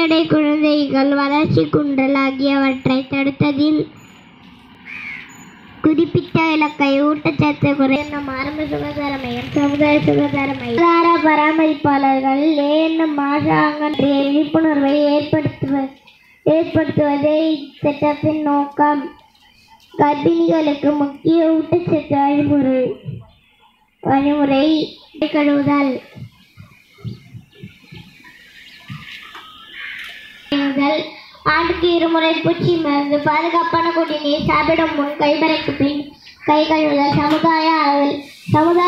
எடை குழந்தைகள் வளர்ச்சி குன்றல் ஆகியவற்றை தடுத்ததில் குறிப்பிட்ட இலக்கை ஊட்டச்சத்து குறை ஆரம்ப சுகாதார மையம், சமுதாய சுகாதார மையம், சுகாதார பராமரிப்பாளர்கள் ஏஎன்எம் ஆஷா பற்றிய விழிப்புணர்வை ஏற்படுத்துவதே இத்திட்டத்தின் நோக்கம். கர்ப்பிணிகளுக்கு முக்கிய ஊட்டச்சத்து வழிமுறை கழுவுதல். ஆண்டுக்கு 2 முறை பூச்சி மருந்து, பாதுகாப்பான குடிநீர், சாப்பிடும் முன், கைபறைக்கு பின் கை கழுவுதல். சமுதாய